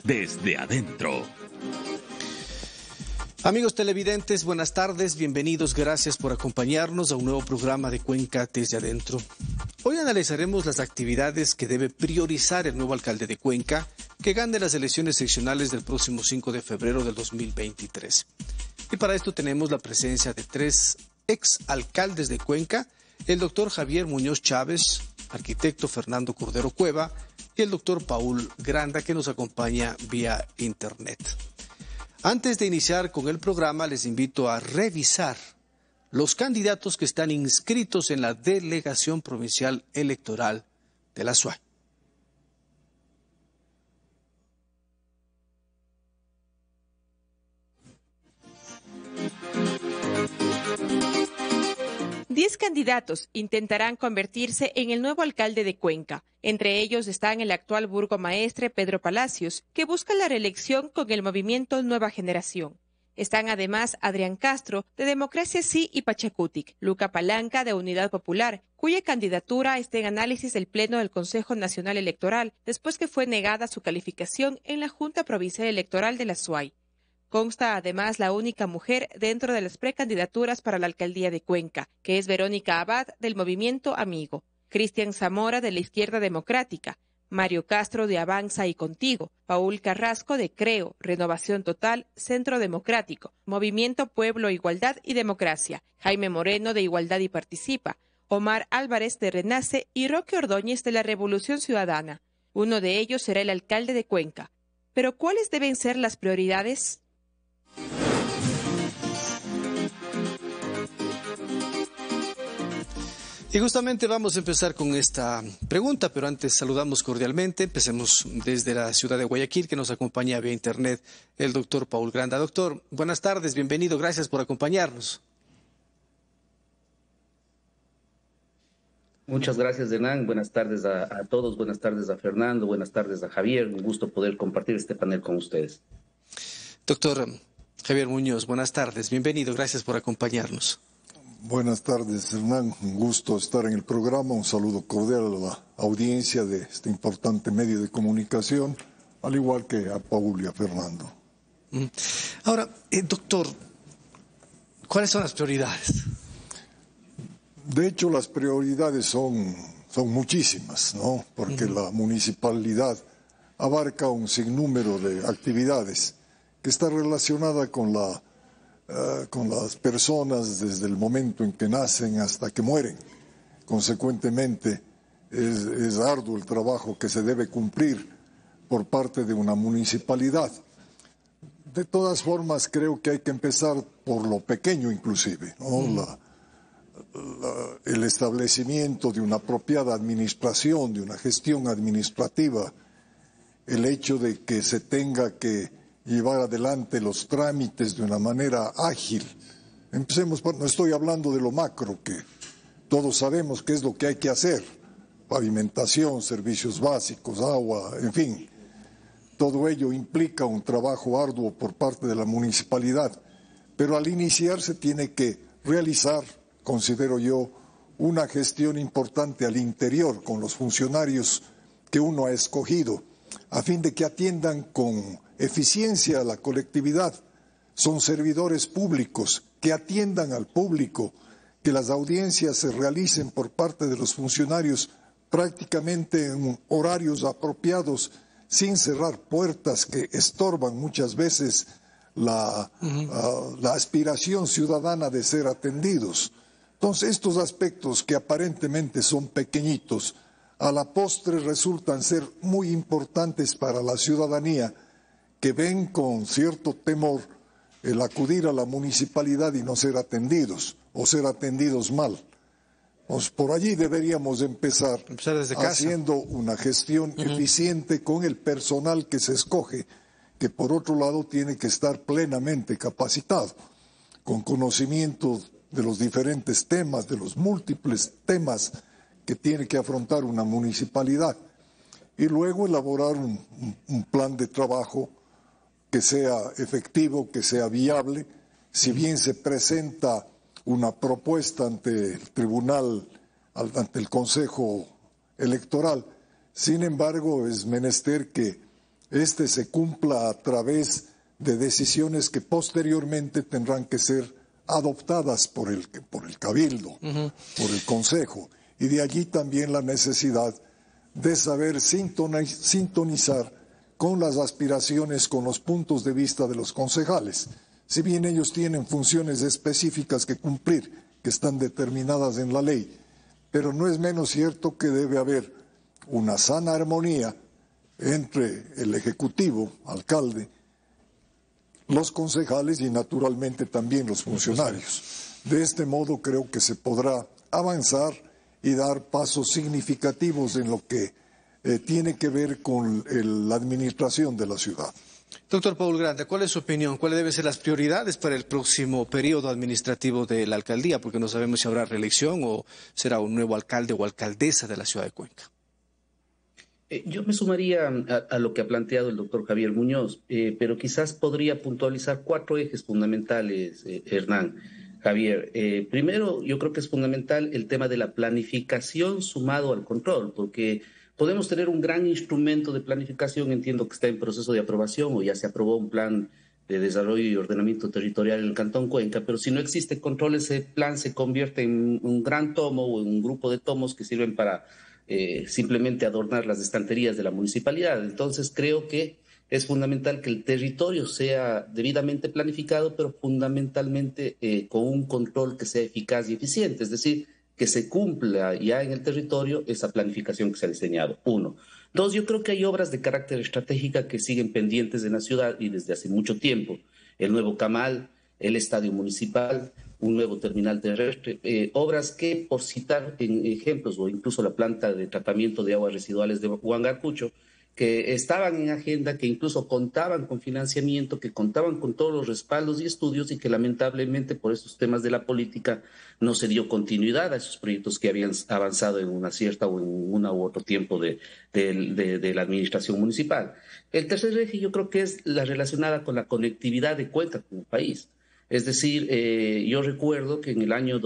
desde adentro. Amigos televidentes, buenas tardes, bienvenidos, gracias por acompañarnos a un nuevo programa de Cuenca desde adentro. Hoy analizaremos las actividades que debe priorizar el nuevo alcalde de Cuenca, que gane las elecciones seccionales del próximo 5 de febrero del 2023. Y para esto tenemos la presencia de tres exalcaldes de Cuenca, el doctor Javier Muñoz Chávez, arquitecto Fernando Cordero Cueva y el doctor Paul Granda, que nos acompaña vía internet. Antes de iniciar con el programa, les invito a revisar los candidatos que están inscritos en la Delegación Provincial Electoral de la SUAY. Diez candidatos intentarán convertirse en el nuevo alcalde de Cuenca. Entre ellos están el actual burgomaestre Pedro Palacios, que busca la reelección con el movimiento Nueva Generación. Están además Adrián Castro, de Democracia Sí y Pachacutic, Luca Palanca, de Unidad Popular, cuya candidatura está en análisis del Pleno del Consejo Nacional Electoral, después que fue negada su calificación en la Junta Provincial Electoral de la SUAY. Consta además la única mujer dentro de las precandidaturas para la alcaldía de Cuenca, que es Verónica Abad, del Movimiento Amigo, Cristian Zamora, de la Izquierda Democrática, Mario Castro, de Avanza y Contigo, Paul Carrasco, de Creo, Renovación Total, Centro Democrático, Movimiento Pueblo, Igualdad y Democracia, Jaime Moreno, de Igualdad y Participa, Omar Álvarez, de Renace y Roque Ordóñez, de la Revolución Ciudadana. Uno de ellos será el alcalde de Cuenca. ¿Pero cuáles deben ser las prioridades? Y justamente vamos a empezar con esta pregunta, pero antes saludamos cordialmente. Empecemos desde la ciudad de Guayaquil, que nos acompaña vía internet el doctor Paul Granda. Doctor, buenas tardes, bienvenido, gracias por acompañarnos. Muchas gracias, Hernán. Buenas tardes a todos, buenas tardes a Fernando, buenas tardes a Javier. Un gusto poder compartir este panel con ustedes. Doctor Javier Muñoz, buenas tardes, bienvenido, gracias por acompañarnos. Buenas tardes, Hernán. Un gusto estar en el programa. Un saludo cordial a la audiencia de este importante medio de comunicación, al igual que a Paul y a Fernando. Ahora, doctor, ¿cuáles son las prioridades? De hecho, las prioridades son muchísimas, ¿no? Porque la municipalidad abarca un sinnúmero de actividades que está relacionada con las personas desde el momento en que nacen hasta que mueren. Consecuentemente, es arduo el trabajo que se debe cumplir por parte de una municipalidad. De todas formas, creo que hay que empezar por lo pequeño inclusive, ¿no? El establecimiento de una apropiada administración, de una gestión administrativa, el hecho de que se tenga que llevar adelante los trámites de una manera ágil. Empecemos no estoy hablando de lo macro, que todos sabemos qué es lo que hay que hacer: pavimentación, servicios básicos, agua, en fin. Todo ello implica un trabajo arduo por parte de la municipalidad, pero al iniciar se tiene que realizar, considero yo, una gestión importante al interior con los funcionarios que uno ha escogido, a fin de que atiendan con eficiencia a la colectividad. Son servidores públicos que atiendan al público, que las audiencias se realicen por parte de los funcionarios prácticamente en horarios apropiados, sin cerrar puertas que estorban muchas veces la aspiración ciudadana de ser atendidos. Entonces, estos aspectos que aparentemente son pequeñitos, a la postre resultan ser muy importantes para la ciudadanía, que ven con cierto temor el acudir a la municipalidad y no ser atendidos, o ser atendidos mal. Pues por allí deberíamos empezar desde casa, haciendo una gestión eficiente con el personal que se escoge, que por otro lado tiene que estar plenamente capacitado, con conocimiento de los diferentes temas, de los múltiples temas que tiene que afrontar una municipalidad, y luego elaborar un plan de trabajo que sea efectivo, que sea viable. Si bien se presenta una propuesta ante el tribunal, ante el Consejo Electoral, sin embargo es menester que este se cumpla a través de decisiones que posteriormente tendrán que ser adoptadas por el Cabildo, por el Consejo. Y de allí también la necesidad de saber sintonizar con las aspiraciones, con los puntos de vista de los concejales. Si bien ellos tienen funciones específicas que cumplir, que están determinadas en la ley, pero no es menos cierto que debe haber una sana armonía entre el Ejecutivo, alcalde, los concejales y naturalmente también los funcionarios. De este modo creo que se podrá avanzar y dar pasos significativos en lo que tiene que ver con la administración de la ciudad. Doctor Paul Granda, ¿cuál es su opinión? ¿Cuáles deben ser las prioridades para el próximo periodo administrativo de la alcaldía? Porque no sabemos si habrá reelección o será un nuevo alcalde o alcaldesa de la ciudad de Cuenca. Yo me sumaría a lo que ha planteado el doctor Javier Muñoz, pero quizás podría puntualizar 4 ejes fundamentales, Hernán. Javier, primero yo creo que es fundamental el tema de la planificación sumado al control, porque podemos tener un gran instrumento de planificación, entiendo que está en proceso de aprobación o ya se aprobó un plan de desarrollo y ordenamiento territorial en el Cantón Cuenca, pero si no existe control, ese plan se convierte en un gran tomo o en un grupo de tomos que sirven para simplemente adornar las estanterías de la municipalidad. Entonces creo que es fundamental que el territorio sea debidamente planificado, pero fundamentalmente con un control que sea eficaz y eficiente, es decir, que se cumpla ya en el territorio esa planificación que se ha diseñado. 1. 2, yo creo que hay obras de carácter estratégica que siguen pendientes en la ciudad y desde hace mucho tiempo. El nuevo Camal, el estadio municipal, un nuevo terminal terrestre, obras que, por citar en ejemplos, o incluso la planta de tratamiento de aguas residuales de Huangarcucho, que estaban en agenda, que incluso contaban con financiamiento, que contaban con todos los respaldos y estudios y que lamentablemente por estos temas de la política no se dio continuidad a esos proyectos que habían avanzado en una cierta o en una u otro tiempo de la administración municipal. El tercer eje yo creo que es la relacionada con la conectividad de Cuenca como país. Es decir, yo recuerdo que en el año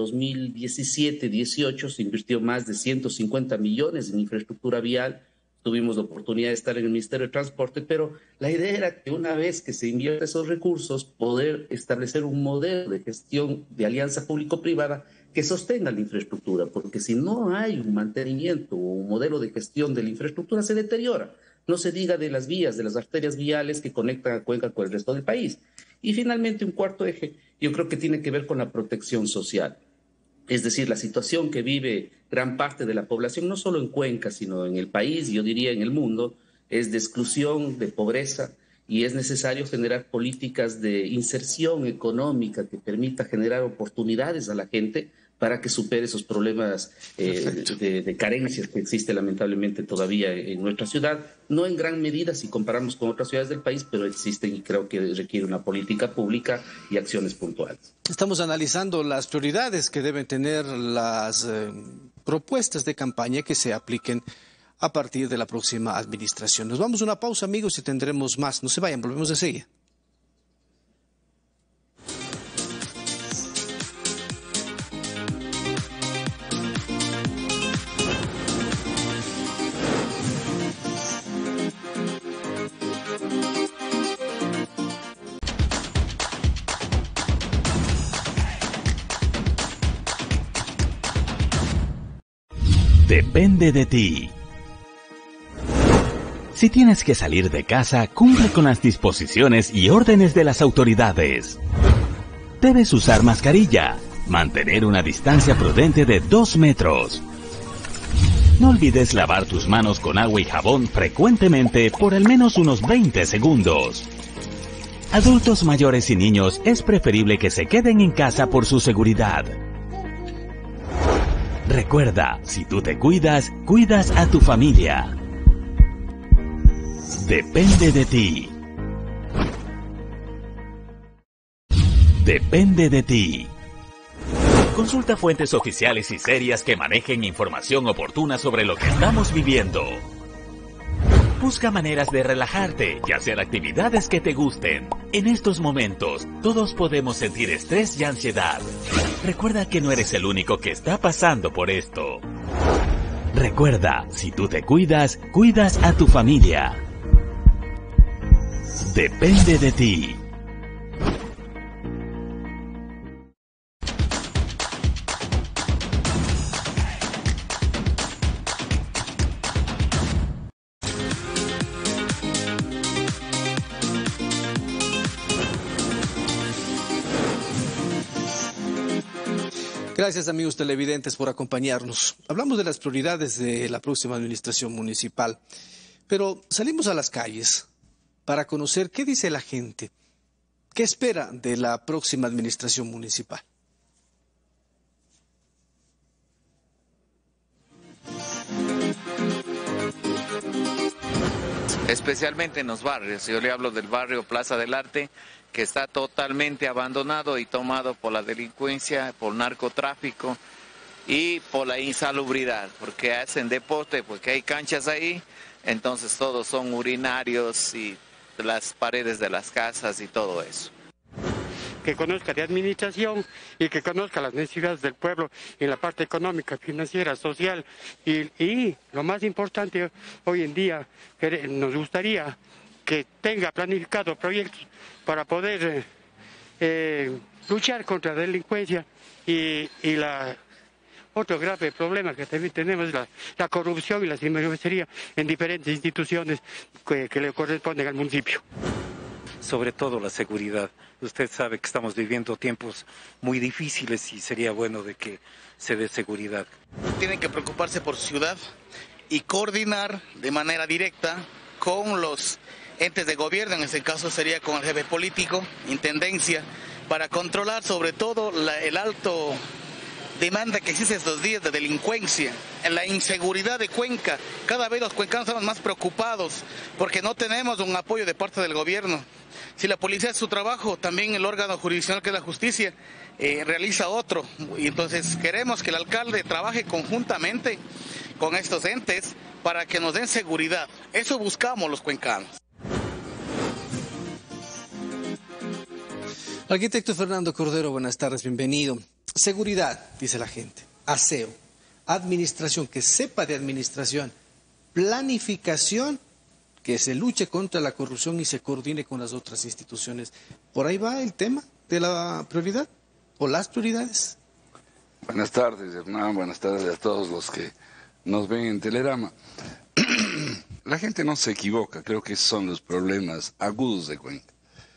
2017-18 se invirtió más de 150 millones en infraestructura vial. Tuvimos la oportunidad de estar en el Ministerio de Transporte, pero la idea era que una vez que se invierta esos recursos, poder establecer un modelo de gestión de alianza público-privada que sostenga la infraestructura, porque si no hay un mantenimiento o un modelo de gestión de la infraestructura, se deteriora. No se diga de las vías, de las arterias viales que conectan a Cuenca con el resto del país. Y finalmente, un cuarto eje, yo creo que tiene que ver con la protección social. Es decir, la situación que vive gran parte de la población, no solo en Cuenca, sino en el país, yo diría en el mundo, es de exclusión, de pobreza, y es necesario generar políticas de inserción económica que permita generar oportunidades a la gente para que supere esos problemas de carencias que existe lamentablemente todavía en nuestra ciudad, no en gran medida si comparamos con otras ciudades del país, pero existen y creo que requiere una política pública y acciones puntuales. Estamos analizando las prioridades que deben tener las propuestas de campaña que se apliquen a partir de la próxima administración. Nos vamos a una pausa, amigos, y tendremos más. No se vayan, volvemos enseguida. Depende de ti. Si tienes que salir de casa, cumple con las disposiciones y órdenes de las autoridades. Debes usar mascarilla, mantener una distancia prudente de 2 metros. No olvides lavar tus manos con agua y jabón frecuentemente por al menos unos 20 segundos. Adultos mayores y niños es preferible que se queden en casa por su seguridad. Recuerda, si tú te cuidas, cuidas a tu familia. Depende de ti. Depende de ti. Consulta fuentes oficiales y serias que manejen información oportuna sobre lo que estamos viviendo. Busca maneras de relajarte y hacer actividades que te gusten. En estos momentos, todos podemos sentir estrés y ansiedad. Recuerda que no eres el único que está pasando por esto. Recuerda, si tú te cuidas, cuidas a tu familia. depende de ti. Gracias, amigos televidentes, por acompañarnos. Hablamos de las prioridades de la próxima administración municipal, pero salimos a las calles para conocer qué dice la gente, qué espera de la próxima administración municipal. Especialmente en los barrios. Yo le hablo del barrio Plaza del Arte, que está totalmente abandonado y tomado por la delincuencia, por narcotráfico y por la insalubridad, porque hacen deporte, porque hay canchas ahí, entonces todos son urinarios y las paredes de las casas y todo eso. Que conozca de administración y que conozca las necesidades del pueblo en la parte económica, financiera, social y lo más importante hoy en día, que nos gustaría que tenga planificado proyectos para poder luchar contra la delincuencia y otro grave problema que también tenemos es la corrupción y la sinvergüencería en diferentes instituciones que le corresponden al municipio. Sobre todo la seguridad. Usted sabe que estamos viviendo tiempos muy difíciles y sería bueno de que se dé seguridad. Tienen que preocuparse por su ciudad y coordinar de manera directa con los entes de gobierno, en este caso sería con el jefe político, intendencia, para controlar sobre todo el alto demanda que existe estos días de delincuencia, en la inseguridad de Cuenca. Cada vez los cuencanos estamos más preocupados porque no tenemos un apoyo de parte del gobierno. Si la policía hace su trabajo, también el órgano jurisdiccional que es la justicia realiza otro. Y entonces queremos que el alcalde trabaje conjuntamente con estos entes para que nos den seguridad. Eso buscamos los cuencanos. Arquitecto Fernando Cordero, buenas tardes, bienvenido. Seguridad, dice la gente, aseo, administración, que sepa de administración, planificación, que se luche contra la corrupción y se coordine con las otras instituciones. ¿Por ahí va el tema de la prioridad o las prioridades? Buenas tardes, Hernán, buenas tardes a todos los que nos ven en Telerama. La gente no se equivoca, creo que son los problemas agudos de Cuenca.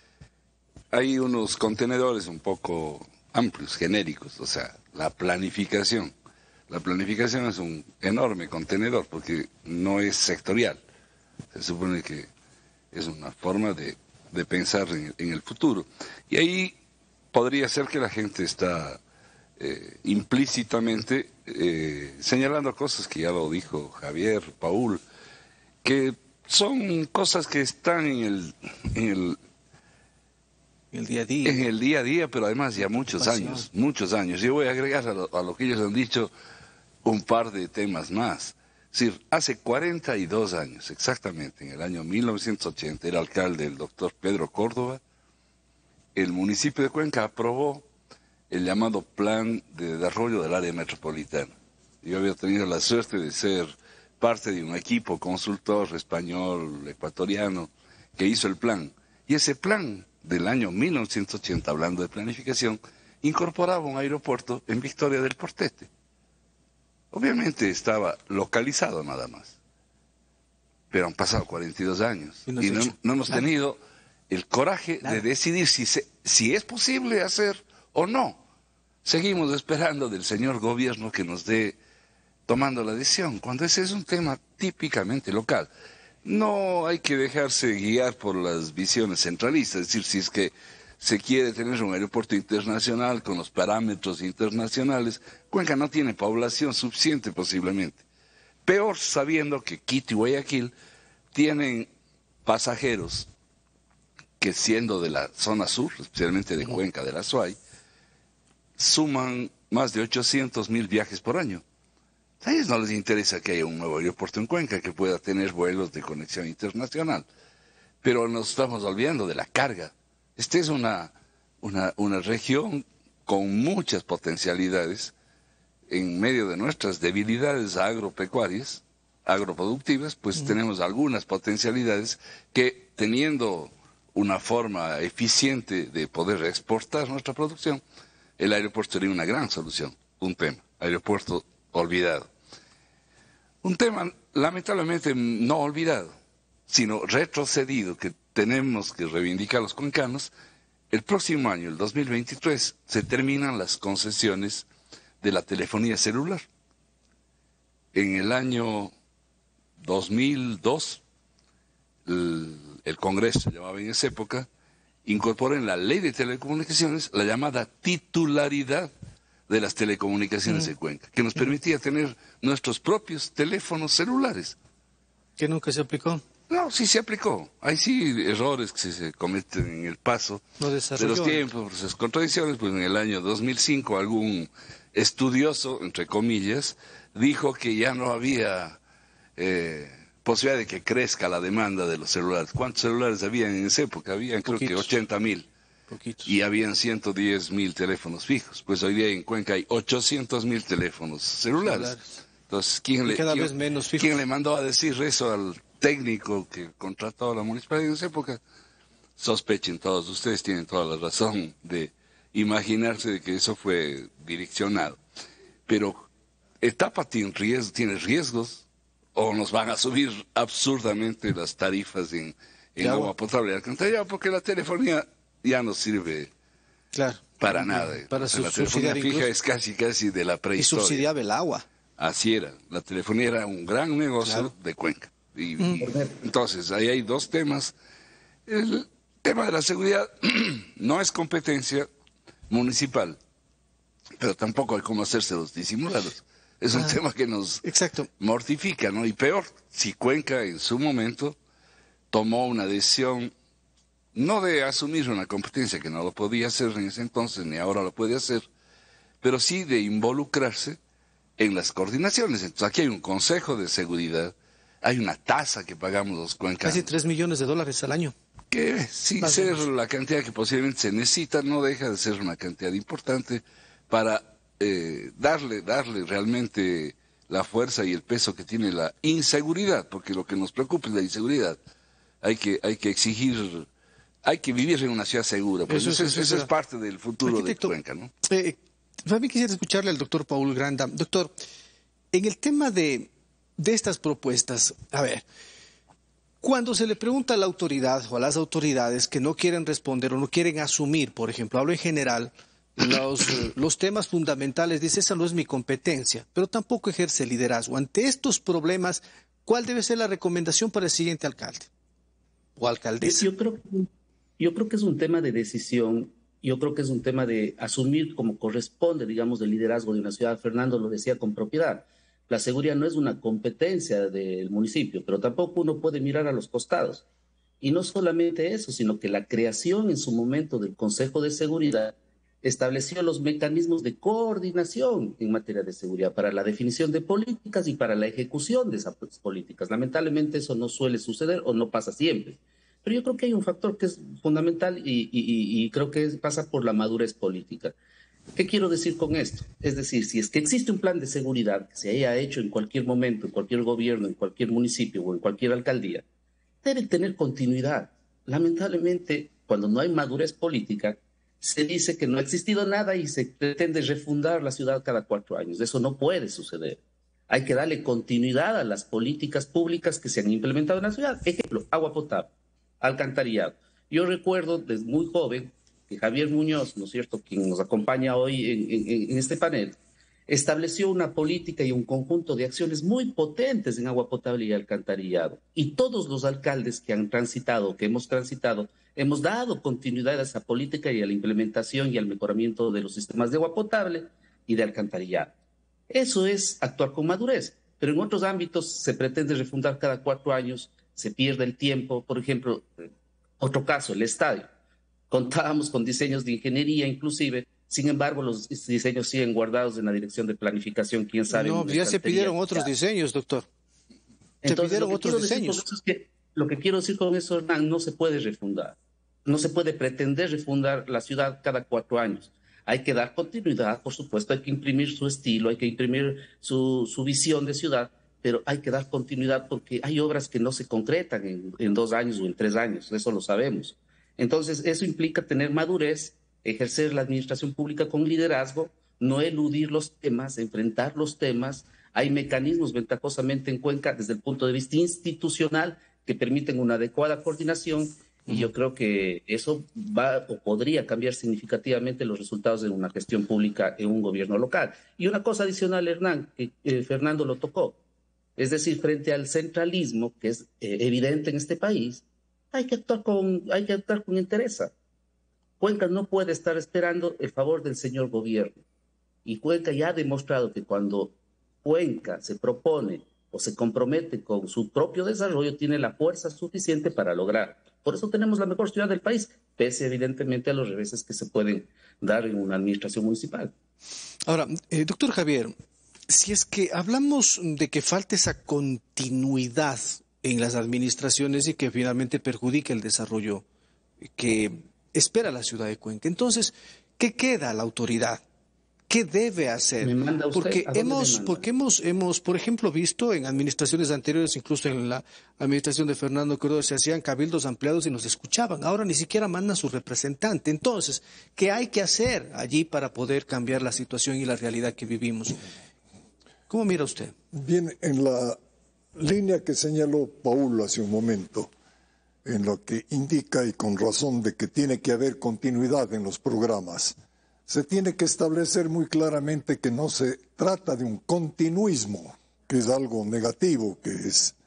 Hay unos contenedores un poco amplios, genéricos, o sea, la planificación. La planificación es un enorme contenedor porque no es sectorial. Se supone que es una forma de pensar en el futuro. Y ahí podría ser que la gente está implícitamente señalando cosas que ya lo dijo Javier, Paul, que son cosas que están en el día a día. En el día a día, pero además ya muchos años. Yo voy a agregar a lo que ellos han dicho un par de temas más. Es decir, hace 42 años, exactamente, en el año 1980, era alcalde el doctor Pedro Córdoba, el municipio de Cuenca aprobó el llamado Plan de Desarrollo del Área Metropolitana. Yo había tenido la suerte de ser parte de un equipo consultor español, ecuatoriano, que hizo el plan. Y ese plan del año 1980, hablando de planificación, incorporaba un aeropuerto en Victoria del Portete. Obviamente estaba localizado nada más, pero han pasado 42 años y no hemos tenido el coraje de decidir si es posible hacer o no. Seguimos esperando del señor gobierno que nos dé tomando la decisión, cuando ese es un tema típicamente local. No hay que dejarse guiar por las visiones centralistas, es decir, si es que se quiere tener un aeropuerto internacional con los parámetros internacionales, Cuenca no tiene población suficiente posiblemente. Peor sabiendo que Quito y Guayaquil tienen pasajeros que siendo de la zona sur, especialmente de Cuenca, de la Azuay, suman más de 800,000 viajes por año. A ellos no les interesa que haya un nuevo aeropuerto en Cuenca que pueda tener vuelos de conexión internacional. Pero nos estamos olvidando de la carga. Esta es una región con muchas potencialidades en medio de nuestras debilidades agropecuarias, agroproductivas, pues tenemos algunas potencialidades que teniendo una forma eficiente de poder exportar nuestra producción, el aeropuerto sería una gran solución. Un tema, aeropuerto olvidado. Un tema lamentablemente no olvidado, sino retrocedido, que tenemos que reivindicar los cuencanos. El próximo año, el 2023, se terminan las concesiones de la telefonía celular. En el año 2002, el Congreso, se llamaba en esa época, incorporó en la ley de telecomunicaciones la llamada titularidad de las telecomunicaciones de Cuenca, que nos permitía tener nuestros propios teléfonos celulares. ¿Que nunca se aplicó? No, sí se aplicó. Hay sí errores que se cometen en el paso de los tiempos, esas contradicciones. Pues en el año 2005 algún estudioso, entre comillas, dijo que ya no había posibilidad de que crezca la demanda de los celulares. ¿Cuántos celulares habían en esa época? Habían creo que 80.000. Y habían 110.000 teléfonos fijos. Pues hoy día en Cuenca hay 800.000 teléfonos celulares. Entonces, ¿quién le mandó a decir eso al técnico que contrató a la municipalidad en esa época? Sospechen todos, ustedes tienen toda la razón de imaginarse de que eso fue direccionado. Pero etapa tiene riesgos, o nos van a subir absurdamente las tarifas en agua potable y alcantarillado, porque la telefonía ya no sirve para nada. Para la telefonía fija es casi de la prehistoria. Y subsidiaba el agua. Así era, la telefonía era un gran negocio de Cuenca. Entonces, ahí hay dos temas. El tema de la seguridad no es competencia municipal, pero tampoco hay cómo hacerse los disimulados. Es un tema que nos mortifica, ¿no? Y peor, si Cuenca en su momento tomó una decisión no de asumir una competencia que no lo podía hacer en ese entonces, ni ahora lo puede hacer, pero sí de involucrarse en las coordinaciones. Entonces aquí hay un consejo de seguridad, hay una tasa que pagamos los cuencanos. Casi $3 millones al año. Que sin ser la cantidad que posiblemente se necesita, no deja de ser una cantidad importante para darle realmente la fuerza y el peso que tiene la inseguridad, porque lo que nos preocupa es la inseguridad. Hay que exigir, hay que vivir en una ciudad segura, pues eso es parte del futuro de Cuenca, ¿no? También quisiera escucharle al doctor Paul Granda. Doctor, en el tema de estas propuestas, a ver, cuando se le pregunta a la autoridad o a las autoridades que no quieren responder o no quieren asumir, por ejemplo, hablo en general, los temas fundamentales, dice, esa no es mi competencia, pero tampoco ejerce liderazgo. Ante estos problemas, ¿cuál debe ser la recomendación para el siguiente alcalde o alcaldesa? Yo creo que es un tema de decisión. Yo creo que es un tema de asumir como corresponde, digamos, el liderazgo de una ciudad. Fernando lo decía con propiedad. La seguridad no es una competencia del municipio, pero tampoco uno puede mirar a los costados. Y no solamente eso, sino que la creación en su momento del Consejo de Seguridad estableció los mecanismos de coordinación en materia de seguridad para la definición de políticas y para la ejecución de esas políticas. Lamentablemente eso no suele suceder o no pasa siempre. Pero yo creo que hay un factor que es fundamental y creo que pasa por la madurez política. ¿Qué quiero decir con esto? Es decir, si es que existe un plan de seguridad que se haya hecho en cualquier momento, en cualquier gobierno, en cualquier municipio o en cualquier alcaldía, debe tener continuidad. Lamentablemente, cuando no hay madurez política, se dice que no ha existido nada y se pretende refundar la ciudad cada 4 años. Eso no puede suceder. Hay que darle continuidad a las políticas públicas que se han implementado en la ciudad. Ejemplo, agua potable, alcantarillado. Yo recuerdo desde muy joven que Javier Muñoz, ¿no es cierto?, quien nos acompaña hoy en este panel, estableció una política y un conjunto de acciones muy potentes en agua potable y alcantarillado. Y todos los alcaldes que han transitado, que hemos transitado, hemos dado continuidad a esa política y a la implementación y al mejoramiento de los sistemas de agua potable y de alcantarillado. Eso es actuar con madurez, pero en otros ámbitos se pretende refundar cada 4 años, se pierde el tiempo. Por ejemplo, otro caso, el estadio. Contábamos con diseños de ingeniería inclusive, sin embargo los diseños siguen guardados en la dirección de planificación, quién sabe. No, ya se pidieron otros diseños, doctor. Entonces, se pidieron otros diseños. Lo que quiero decir con eso, Hernán, no se puede refundar. No se puede pretender refundar la ciudad cada 4 años. Hay que dar continuidad, por supuesto, hay que imprimir su estilo, hay que imprimir su visión de ciudad, pero hay que dar continuidad porque hay obras que no se concretan en 2 años o en 3 años, eso lo sabemos. Entonces, eso implica tener madurez, ejercer la administración pública con liderazgo, no eludir los temas, enfrentar los temas. Hay mecanismos ventajosamente en Cuenca desde el punto de vista institucional que permiten una adecuada coordinación, y yo creo que eso va o podría cambiar significativamente los resultados de una gestión pública en un gobierno local. Y una cosa adicional, Hernán, que Fernando lo tocó, es decir, frente al centralismo que es evidente en este país, hay que actuar con entereza. Cuenca no puede estar esperando el favor del señor gobierno. Y Cuenca ya ha demostrado que cuando Cuenca se propone o se compromete con su propio desarrollo, tiene la fuerza suficiente para lograr. Por eso tenemos la mejor ciudad del país, pese evidentemente a los reveses que se pueden dar en una administración municipal. Ahora, doctor Javier, si es que hablamos de que falta esa continuidad en las administraciones y que finalmente perjudica el desarrollo que espera la ciudad de Cuenca, entonces, ¿qué queda a la autoridad? ¿Qué debe hacer? Porque hemos, por ejemplo, visto en administraciones anteriores, incluso en la administración de Fernando Corredor, se hacían cabildos ampliados y nos escuchaban. Ahora ni siquiera mandan su representante. Entonces, ¿qué hay que hacer allí para poder cambiar la situación y la realidad que vivimos? ¿Cómo mira usted? Bien, en la línea que señaló Paul hace un momento, en lo que indica, y con razón, de que tiene que haber continuidad en los programas, se tiene que establecer muy claramente que no se trata de un continuismo, que es algo negativo, que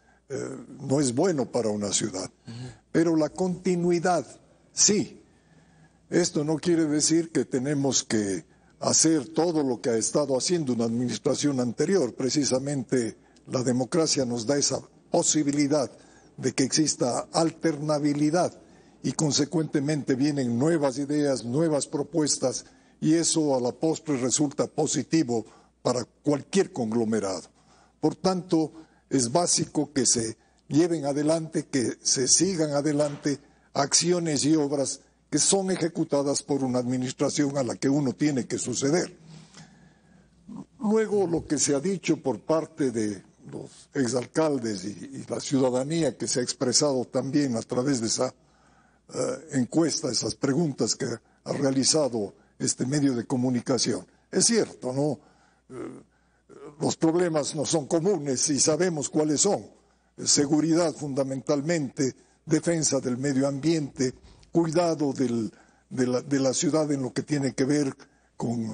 no es bueno para una ciudad. Pero la continuidad, sí. Esto no quiere decir que tenemos que hacer todo lo que ha estado haciendo una administración anterior. Precisamente la democracia nos da esa posibilidad de que exista alternabilidad y consecuentemente vienen nuevas ideas, nuevas propuestas, y eso a la postre resulta positivo para cualquier conglomerado. Por tanto, es básico que se lleven adelante, que se sigan adelante acciones y obras que son ejecutadas por una administración a la que uno tiene que suceder. Luego, lo que se ha dicho por parte de los exalcaldes y la ciudadanía, que se ha expresado también a través de esa encuesta, esas preguntas que ha realizado este medio de comunicación. Es cierto, ¿no? Los problemas no son comunes y sabemos cuáles son. Seguridad fundamentalmente, defensa del medio ambiente, cuidado de la ciudad en lo que tiene que ver con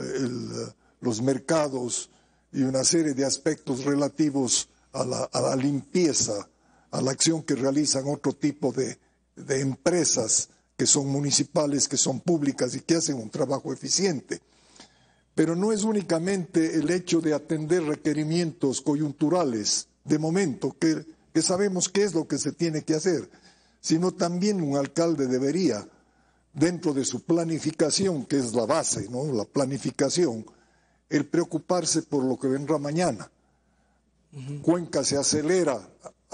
los mercados y una serie de aspectos relativos a la limpieza, a la acción que realizan otro tipo de empresas que son municipales, que son públicas y que hacen un trabajo eficiente. Pero no es únicamente el hecho de atender requerimientos coyunturales de momento, que sabemos qué es lo que se tiene que hacer, sino también un alcalde debería, dentro de su planificación, que es la base, ¿no? La planificación, el preocuparse por lo que vendrá mañana. Cuenca se acelera,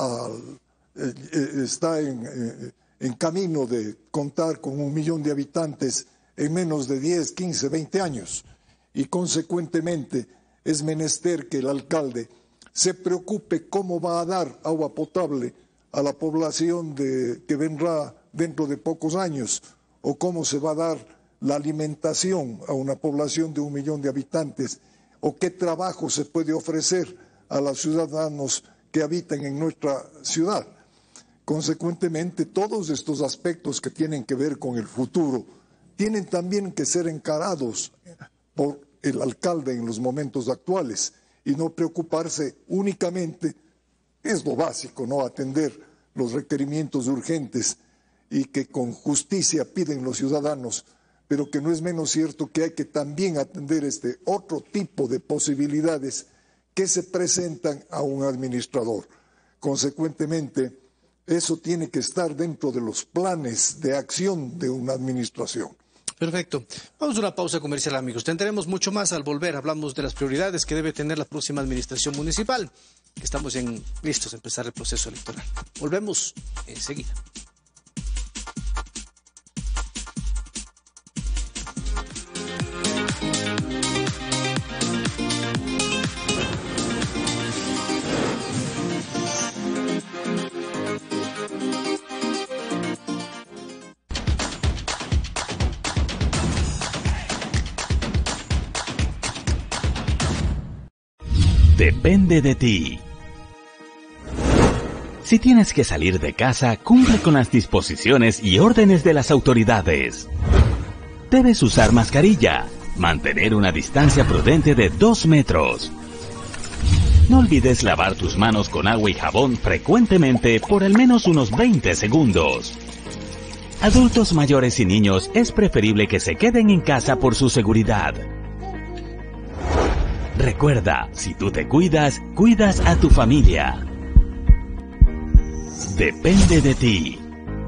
está en camino de contar con 1 millón de habitantes en menos de 10, 15, 20 años. Y consecuentemente es menester que el alcalde se preocupe cómo va a dar agua potable a la población que vendrá dentro de pocos años, o cómo se va a dar la alimentación a una población de 1 millón de habitantes, o qué trabajo se puede ofrecer a los ciudadanos que habitan en nuestra ciudad. Consecuentemente, todos estos aspectos que tienen que ver con el futuro tienen también que ser encarados por el alcalde en los momentos actuales y no preocuparse únicamente, es lo básico, ¿no? Atender los requerimientos urgentes y que con justicia piden los ciudadanos, pero que no es menos cierto que hay que también atender este otro tipo de posibilidades que se presentan a un administrador. Consecuentemente, eso tiene que estar dentro de los planes de acción de una administración. Perfecto. Vamos a una pausa comercial, amigos. Tendremos mucho más al volver. Hablamos de las prioridades que debe tener la próxima administración municipal. Estamos listos a empezar el proceso electoral. Volvemos enseguida. Depende de ti. Si tienes que salir de casa, cumple con las disposiciones y órdenes de las autoridades. Debes usar mascarilla, mantener una distancia prudente de 2 metros. No olvides lavar tus manos con agua y jabón frecuentemente por al menos unos 20 segundos. Adultos mayores y niños es preferible que se queden en casa por su seguridad. Recuerda, si tú te cuidas, cuidas a tu familia. Depende de ti.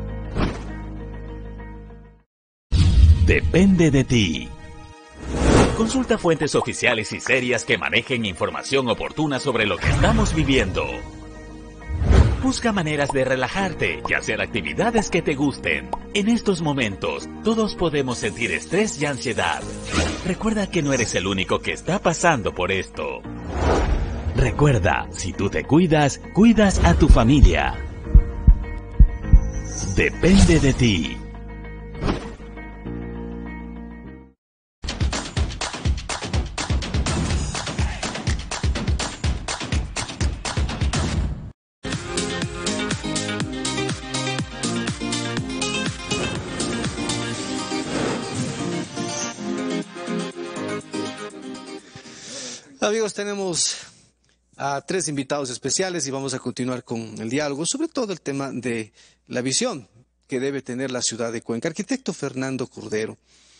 Depende de ti. Consulta fuentes oficiales y serias que manejen información oportuna sobre lo que estamos viviendo. Busca maneras de relajarte y hacer actividades que te gusten. En estos momentos, todos podemos sentir estrés y ansiedad. Recuerda que no eres el único que está pasando por esto. Recuerda, si tú te cuidas, cuidas a tu familia. Depende de ti. Amigos, tenemos a 3 invitados especiales y vamos a continuar con el diálogo, sobre todo el tema de la visión que debe tener la ciudad de Cuenca. Arquitecto Fernando Cordero,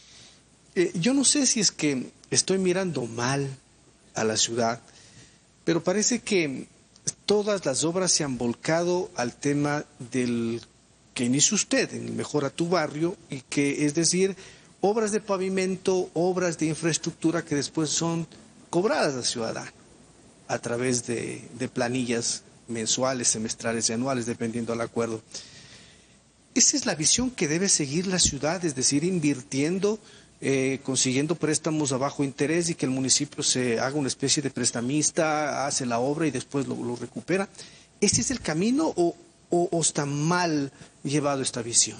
yo no sé si es que estoy mirando mal a la ciudad, pero parece que todas las obras se han volcado al tema del que inició usted, en Mejora tu Barrio, y que es decir, obras de pavimento, obras de infraestructura que después son cobradas al ciudadano a través de planillas mensuales, semestrales y anuales, dependiendo del acuerdo. Esa es la visión que debe seguir la ciudad, es decir, invirtiendo, consiguiendo préstamos a bajo interés y que el municipio se haga una especie de prestamista, hace la obra y después lo recupera. ¿Ese es el camino o está mal llevado esta visión?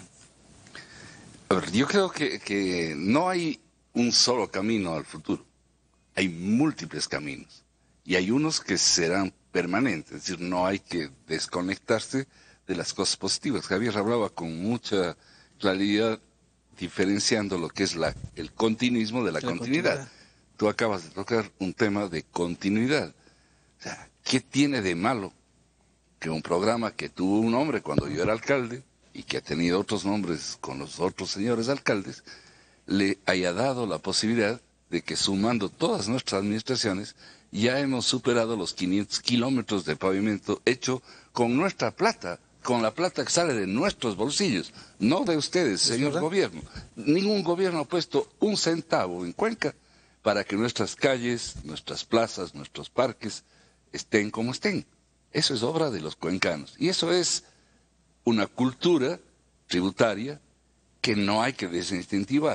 A ver, yo creo que no hay un solo camino al futuro. Hay múltiples caminos y hay unos que serán permanentes, es decir, no hay que desconectarse de las cosas positivas. Javier hablaba con mucha claridad diferenciando lo que es el continuismo de la continuidad. Tú acabas de tocar un tema de continuidad. O sea, ¿qué tiene de malo que un programa que tuvo un nombre cuando yo era alcalde y que ha tenido otros nombres con los otros señores alcaldes, le haya dado la posibilidad de que sumando todas nuestras administraciones ya hemos superado los 500 kilómetros de pavimento hecho con nuestra plata, con la plata que sale de nuestros bolsillos, no de ustedes, señor gobierno. Ningún gobierno ha puesto un centavo en Cuenca para que nuestras calles, nuestras plazas, nuestros parques estén como estén. Eso es obra de los cuencanos y eso es una cultura tributaria que no hay que desincentivar.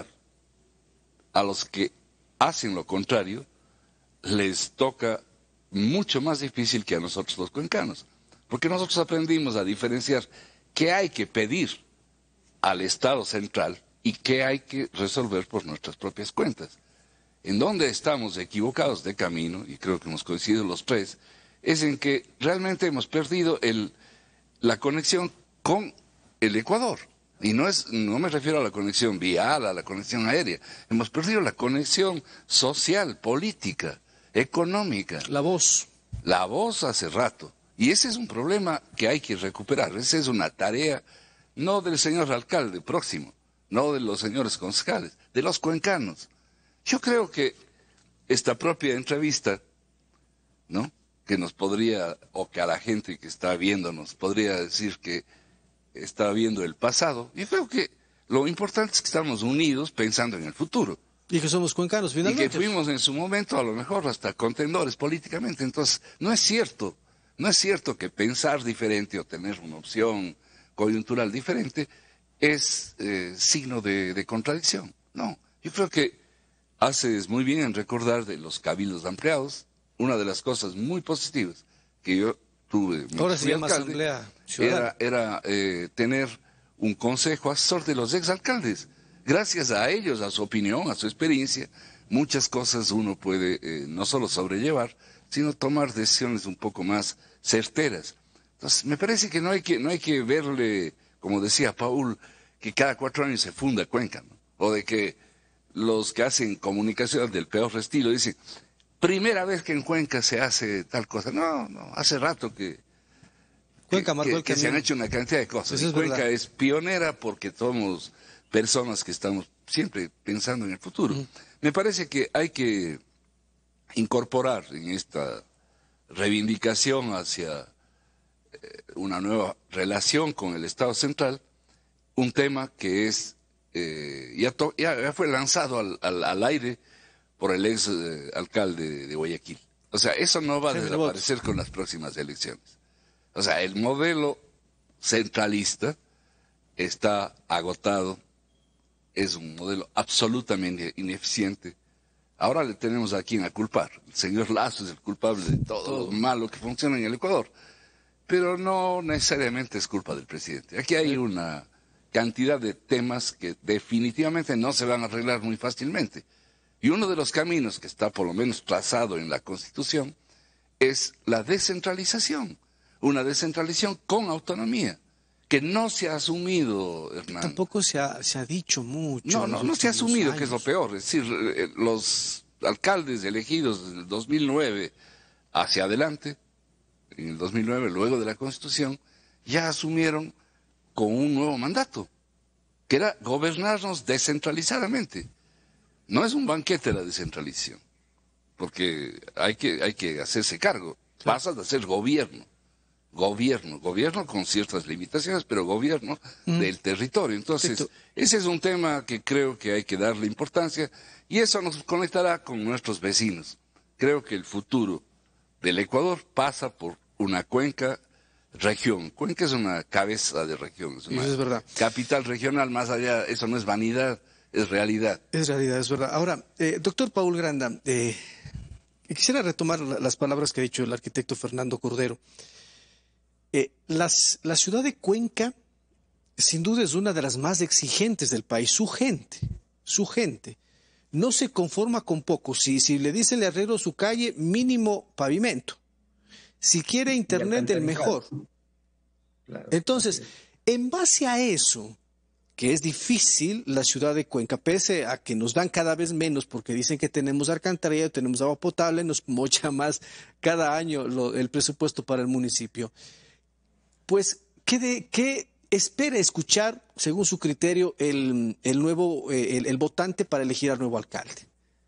A los que hacen lo contrario, les toca mucho más difícil que a nosotros los cuencanos, porque nosotros aprendimos a diferenciar qué hay que pedir al Estado central y qué hay que resolver por nuestras propias cuentas. En donde estamos equivocados de camino, y creo que hemos coincidido los tres, es en que realmente hemos perdido la conexión con el Ecuador. Y no me refiero a la conexión vial, a la conexión aérea. Hemos perdido la conexión social, política, económica. La voz. La voz hace rato. Y ese es un problema que hay que recuperar. Esa es una tarea no del señor alcalde próximo, no de los señores concejales, de los cuencanos. Yo creo que esta propia entrevista, ¿no?, que nos podría, o que a la gente que está viéndonos podría decir que está viendo el pasado. Yo creo que lo importante es que estamos unidos pensando en el futuro. Y que somos cuencanos, finalmente. Y que fuimos en su momento a lo mejor hasta contendores políticamente. Entonces, no es cierto que pensar diferente o tener una opción coyuntural diferente es signo de contradicción. No, yo creo que haces muy bien en recordar de los cabildos ampliados. Una de las cosas muy positivas que yo tuve, ahora se llama Asamblea Ciudadana, era tener un consejo asesor de los exalcaldes. Gracias a ellos, a su opinión, a su experiencia, muchas cosas uno puede no solo sobrellevar, sino tomar decisiones un poco más certeras. Entonces, me parece que no hay que verle, como decía Paul, que cada 4 años se funda Cuenca, ¿no? O de que los que hacen comunicación del peor estilo dicen, primera vez que en Cuenca se hace tal cosa. No, hace rato que se han hecho una cantidad de cosas. Y Cuenca es pionera porque somos personas que estamos siempre pensando en el futuro. Me parece que hay que incorporar en esta reivindicación hacia una nueva relación con el Estado central un tema que es ya fue lanzado al aire por el ex alcalde de Guayaquil. O sea, eso no va a desaparecer con las próximas elecciones. O sea, el modelo centralista está agotado, es un modelo absolutamente ineficiente. Ahora le tenemos a quien a culpar. El señor Lasso es el culpable de todo lo malo que funciona en el Ecuador. Pero no necesariamente es culpa del presidente. Aquí hay una cantidad de temas que definitivamente no se van a arreglar muy fácilmente. Y uno de los caminos que está por lo menos trazado en la Constitución es la descentralización. Una descentralización con autonomía, que no se ha asumido, Hernán. Tampoco se ha dicho mucho. No se ha asumido, que es lo peor. Es decir, los alcaldes elegidos del 2009 hacia adelante, en el 2009, luego de la Constitución, ya asumieron con un nuevo mandato, que era gobernarnos descentralizadamente. No es un banquete la descentralización, porque hay que hacerse cargo. Pasas de ser gobierno con ciertas limitaciones, pero gobierno del territorio. Entonces, ese es un tema que creo que hay que darle importancia, y eso nos conectará con nuestros vecinos. Creo que el futuro del Ecuador pasa por una Cuenca región. Cuenca es una cabeza de región, es una capital regional. Más allá, eso no es vanidad, es realidad. Es realidad, es verdad. Ahora, doctor Paul Granda, quisiera retomar las palabras que ha dicho el arquitecto Fernando Cordero. La ciudad de Cuenca, sin duda, es una de las más exigentes del país. Su gente, no se conforma con poco. Si le dice el herrero su calle, mínimo pavimento. Si quiere internet, el mejor. Claro. Entonces, en base a eso, que es difícil, la ciudad de Cuenca, pese a que nos dan cada vez menos, porque dicen que tenemos alcantarillado, tenemos agua potable, nos mocha más cada año el presupuesto para el municipio. Pues, ¿qué espera escuchar, según su criterio, el votante para elegir al nuevo alcalde?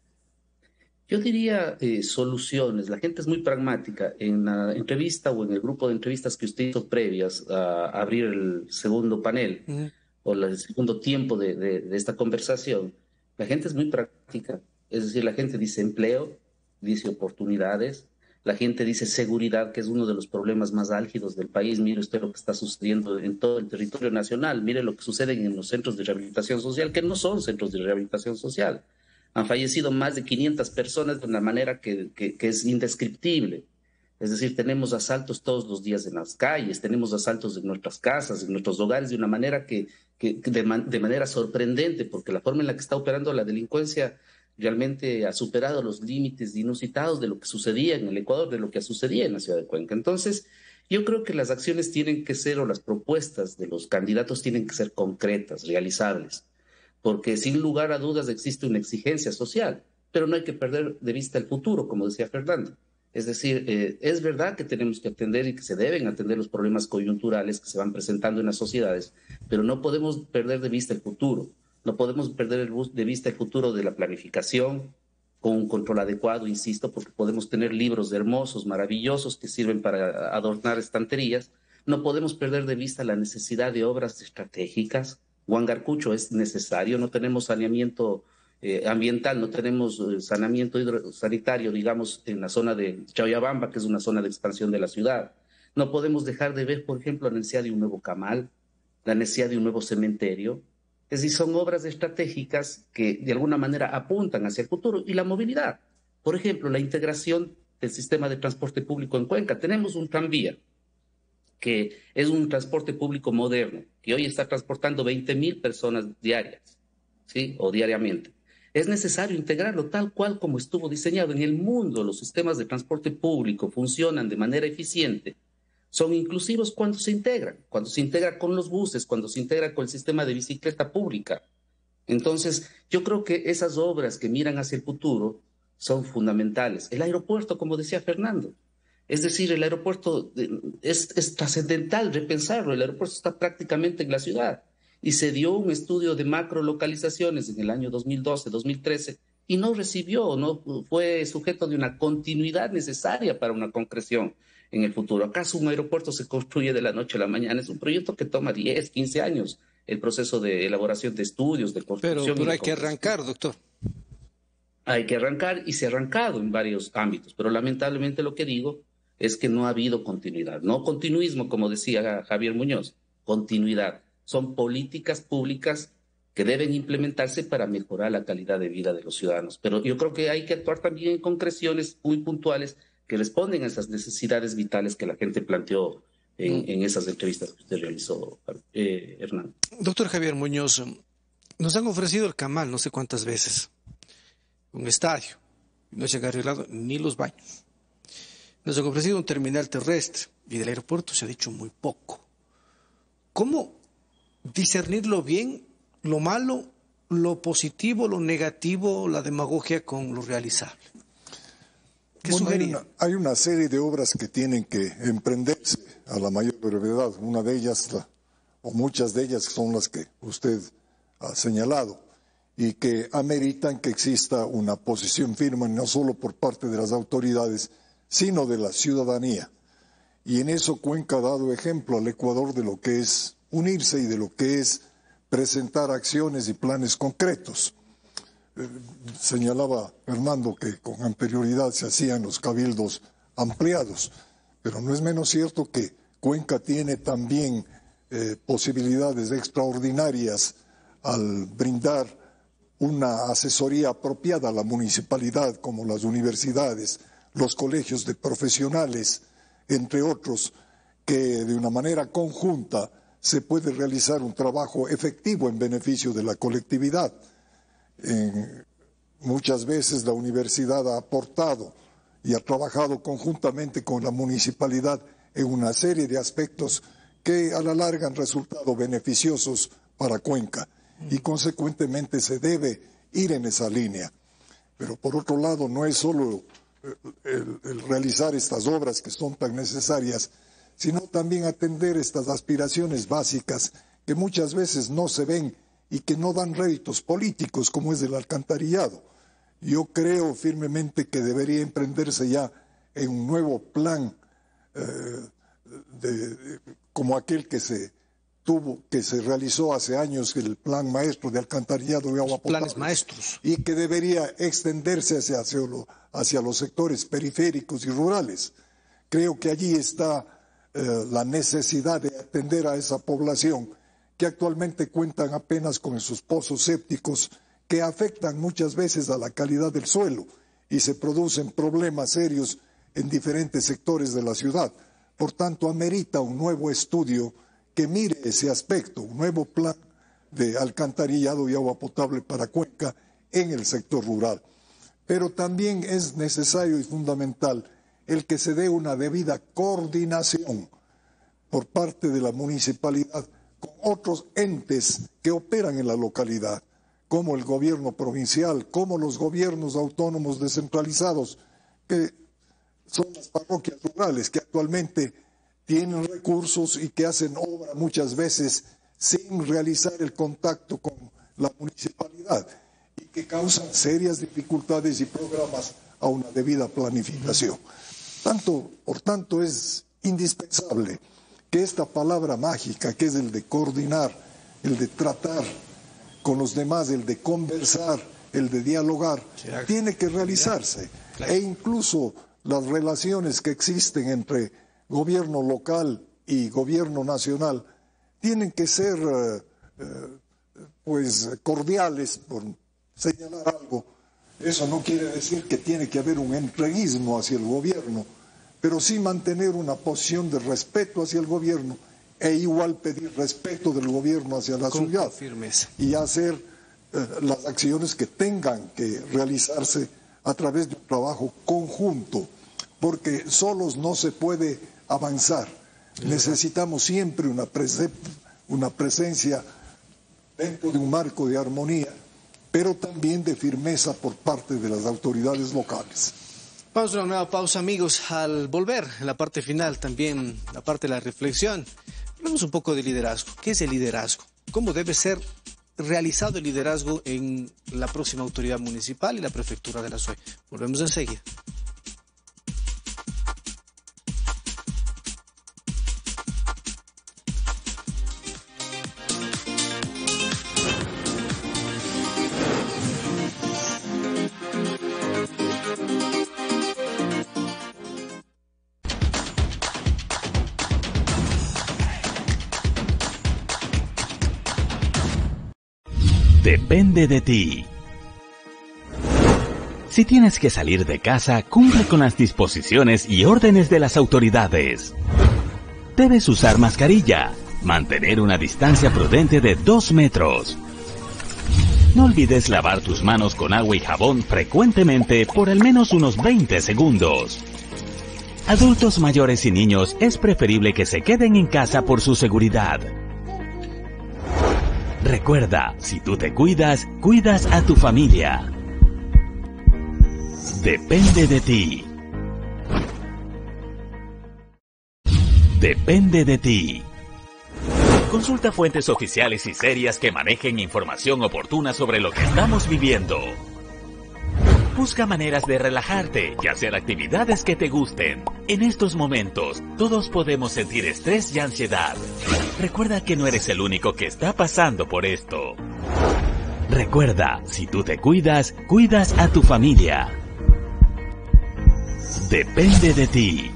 Yo diría soluciones. La gente es muy pragmática. En la entrevista o en el grupo de entrevistas que usted hizo previas a abrir el segundo panel o el segundo tiempo de esta conversación, la gente es muy práctica. Es decir, la gente dice empleo, dice oportunidades, la gente dice seguridad, que es uno de los problemas más álgidos del país. Mire usted lo que está sucediendo en todo el territorio nacional. Mire lo que sucede en los centros de rehabilitación social, que no son centros de rehabilitación social. Han fallecido más de 500 personas de una manera que es indescriptible. Es decir, tenemos asaltos todos los días en las calles, tenemos asaltos en nuestras casas, en nuestros hogares, de una manera de manera sorprendente, porque la forma en la que está operando la delincuencia realmente ha superado los límites inusitados de lo que sucedía en el Ecuador, de lo que sucedía en la ciudad de Cuenca. Entonces, yo creo que las acciones tienen que ser, o las propuestas de los candidatos tienen que ser concretas, realizables, porque sin lugar a dudas existe una exigencia social, pero no hay que perder de vista el futuro, como decía Fernando. Es decir, es verdad que tenemos que atender y que se deben atender los problemas coyunturales que se van presentando en las sociedades, pero no podemos perder de vista el futuro. No podemos perder de vista el futuro de la planificación con un control adecuado, insisto, porque podemos tener libros hermosos, maravillosos, que sirven para adornar estanterías. No podemos perder de vista la necesidad de obras estratégicas. Huangarcucho es necesario, no tenemos saneamiento ambiental, no tenemos saneamiento sanitario, digamos, en la zona de Chayabamba, que es una zona de expansión de la ciudad. No podemos dejar de ver, por ejemplo, la necesidad de un nuevo camal, la necesidad de un nuevo cementerio. Es decir, son obras estratégicas que de alguna manera apuntan hacia el futuro. Y la movilidad, por ejemplo, la integración del sistema de transporte público en Cuenca. Tenemos un tranvía, que es un transporte público moderno, que hoy está transportando 20.000 personas diarias, ¿sí? O diariamente. Es necesario integrarlo tal cual como estuvo diseñado. En el mundo, los sistemas de transporte público funcionan de manera eficiente. Son inclusivos cuando se integra con los buses, cuando se integra con el sistema de bicicleta pública. Entonces, yo creo que esas obras que miran hacia el futuro son fundamentales. El aeropuerto, como decía Fernando, es decir, el aeropuerto es trascendental repensarlo. El aeropuerto está prácticamente en la ciudad y se dio un estudio de macrolocalizaciones en el año 2012-2013 y no fue sujeto de una continuidad necesaria para una concreción en el futuro. ¿Acaso un aeropuerto se construye de la noche a la mañana? Es un proyecto que toma 10, 15 años, el proceso de elaboración de estudios, de construcción. Pero hay que arrancar, doctor. Hay que arrancar y se ha arrancado en varios ámbitos, pero lamentablemente lo que digo es que no ha habido continuidad. No continuismo, como decía Javier Muñoz, continuidad. Son políticas públicas que deben implementarse para mejorar la calidad de vida de los ciudadanos. Pero yo creo que hay que actuar también en concreciones muy puntuales que responden a esas necesidades vitales que la gente planteó en esas entrevistas que usted realizó, Hernán. Doctor Javier Muñoz, nos han ofrecido el Camal no sé cuántas veces, un estadio, no se han arreglado ni los baños. Nos han ofrecido un terminal terrestre y del aeropuerto se ha dicho muy poco. ¿Cómo discernirlo bien, lo malo, lo positivo, lo negativo, la demagogia con lo realizable? ¿Qué sugería? Hay una serie de obras que tienen que emprenderse a la mayor brevedad. Una de ellas, o muchas de ellas, son las que usted ha señalado y que ameritan que exista una posición firme no solo por parte de las autoridades, sino de la ciudadanía. Y en eso Cuenca ha dado ejemplo al Ecuador de lo que es unirse y de lo que es presentar acciones y planes concretos. Señalaba Fernando que con anterioridad se hacían los cabildos ampliados, pero no es menos cierto que Cuenca tiene también posibilidades extraordinarias al brindar una asesoría apropiada a la municipalidad, como las universidades, los colegios de profesionales, entre otros, que de una manera conjunta se puede realizar un trabajo efectivo en beneficio de la colectividad. Muchas veces la universidad ha aportado y ha trabajado conjuntamente con la municipalidad en una serie de aspectos que a la larga han resultado beneficiosos para Cuenca y consecuentemente se debe ir en esa línea. Pero por otro lado no es solo el realizar estas obras que son tan necesarias, sino también atender estas aspiraciones básicas que muchas veces no se ven y que no dan réditos políticos, como es el alcantarillado. Yo creo firmemente que debería emprenderse ya en un nuevo plan como aquel que se realizó hace años, el plan maestro de alcantarillado y agua potable. Planes maestros. Y que debería extenderse hacia los sectores periféricos y rurales. Creo que allí está la necesidad de atender a esa población que actualmente cuentan apenas con esos pozos sépticos que afectan muchas veces a la calidad del suelo y se producen problemas serios en diferentes sectores de la ciudad. Por tanto, amerita un nuevo estudio que mire ese aspecto, un nuevo plan de alcantarillado y agua potable para Cuenca en el sector rural. Pero también es necesario y fundamental el que se dé una debida coordinación por parte de la municipalidad con otros entes que operan en la localidad, como el gobierno provincial, como los gobiernos autónomos descentralizados, que son las parroquias rurales, que actualmente tienen recursos y que hacen obra muchas veces sin realizar el contacto con la municipalidad y que causan serias dificultades y programas a una debida planificación. Por tanto, es indispensable que esta palabra mágica, que es el de coordinar, el de tratar con los demás, el de conversar, el de dialogar, tiene que realizarse. E incluso las relaciones que existen entre gobierno local y gobierno nacional tienen que ser cordiales, por señalar algo. Eso no quiere decir que tiene que haber un entreguismo hacia el gobierno, pero sí mantener una posición de respeto hacia el gobierno e igual pedir respeto del gobierno hacia la ciudad. Firmeza. Y hacer las acciones que tengan que realizarse a través de un trabajo conjunto, porque solos no se puede avanzar. Necesitamos siempre una presencia dentro de un marco de armonía, pero también de firmeza por parte de las autoridades locales. Vamos a una nueva pausa, amigos. Al volver, en la parte final, también la parte de la reflexión, hablemos un poco de liderazgo. ¿Qué es el liderazgo? ¿Cómo debe ser realizado el liderazgo en la próxima autoridad municipal y la prefectura de la SUE? Volvemos enseguida. Depende de ti. Si tienes que salir de casa, cumple con las disposiciones y órdenes de las autoridades. Debes usar mascarilla, mantener una distancia prudente de 2 metros. No olvides lavar tus manos con agua y jabón frecuentemente por al menos unos 20 segundos. Adultos mayores y niños es preferible que se queden en casa por su seguridad. Recuerda, si tú te cuidas, cuidas a tu familia. Depende de ti. Depende de ti. Consulta fuentes oficiales y serias que manejen información oportuna sobre lo que estamos viviendo. Busca maneras de relajarte y hacer actividades que te gusten. En estos momentos, todos podemos sentir estrés y ansiedad. Recuerda que no eres el único que está pasando por esto. Recuerda, si tú te cuidas, cuidas a tu familia. Depende de ti.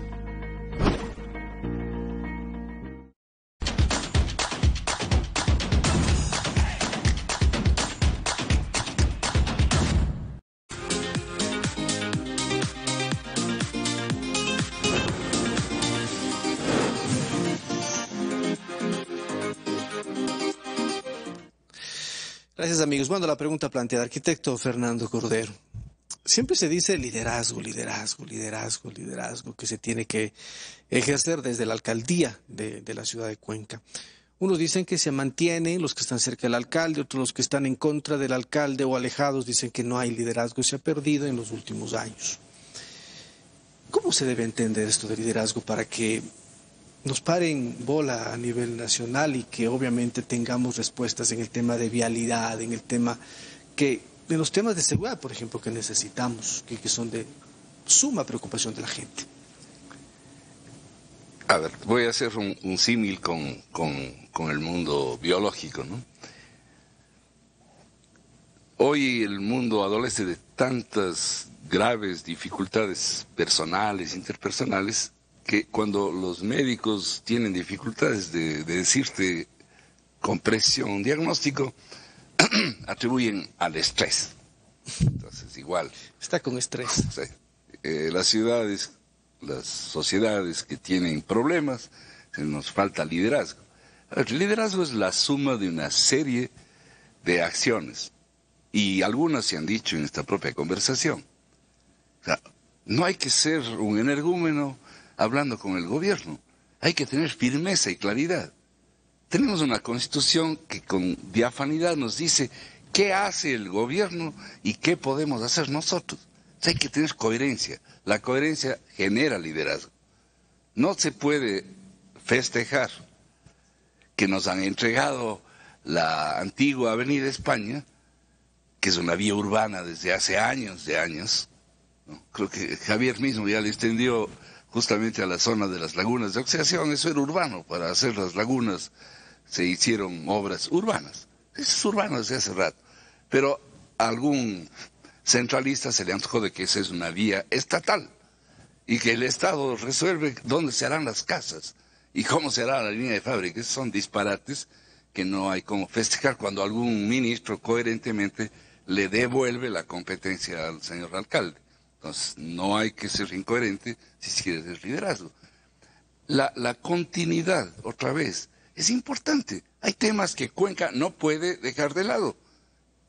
Gracias, amigos. Bueno, la pregunta planteada, arquitecto Fernando Cordero. Siempre se dice liderazgo, que se tiene que ejercer desde la alcaldía de la ciudad de Cuenca. Unos dicen que se mantienen los que están cerca del alcalde, otros los que están en contra del alcalde o alejados dicen que no hay liderazgo, se ha perdido en los últimos años. ¿Cómo se debe entender esto de liderazgo para que nos paren bola a nivel nacional y que obviamente tengamos respuestas en el tema de vialidad, en los temas de seguridad, por ejemplo, que necesitamos, que son de suma preocupación de la gente? A ver, voy a hacer un símil con el mundo biológico, ¿no? Hoy el mundo adolece de tantas graves dificultades personales, interpersonales, que cuando los médicos tienen dificultades de decirte con precisión un diagnóstico, atribuyen al estrés. Entonces, igual. Está con estrés. Sí. Las ciudades, las sociedades que tienen problemas, nos falta liderazgo. El liderazgo es la suma de una serie de acciones. Y algunas se han dicho en esta propia conversación. O sea, no hay que ser un energúmeno hablando con el gobierno. Hay que tener firmeza y claridad. Tenemos una constitución que con diafanidad nos dice qué hace el gobierno y qué podemos hacer nosotros. O sea, hay que tener coherencia. La coherencia genera liderazgo. No se puede festejar que nos han entregado la antigua Avenida España, que es una vía urbana desde hace años de años. ¿No? Creo que Javier mismo ya le extendió justamente a la zona de las lagunas de oxidación. Eso era urbano. Para hacer las lagunas se hicieron obras urbanas. Eso es urbano desde hace rato. Pero a algún centralista se le antojó de que esa es una vía estatal y que el Estado resuelve dónde se harán las casas y cómo se hará la línea de fábricas. Son disparates que no hay como festejar cuando algún ministro coherentemente le devuelve la competencia al señor alcalde. Entonces, no hay que ser incoherente si se quiere ser liderazgo. La continuidad, otra vez, es importante. Hay temas que Cuenca no puede dejar de lado.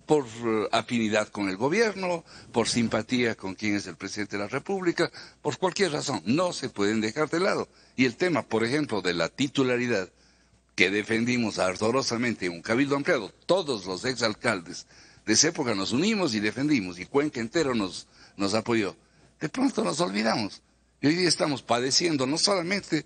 por afinidad con el gobierno, por simpatía con quien es el presidente de la República, por cualquier razón. No se pueden dejar de lado. Y el tema, por ejemplo, de la titularidad, que defendimos ardorosamente en un cabildo ampliado, todos los exalcaldes de esa época nos unimos y defendimos, y Cuenca entero nos apoyó. De pronto nos olvidamos. Y hoy día estamos padeciendo no solamente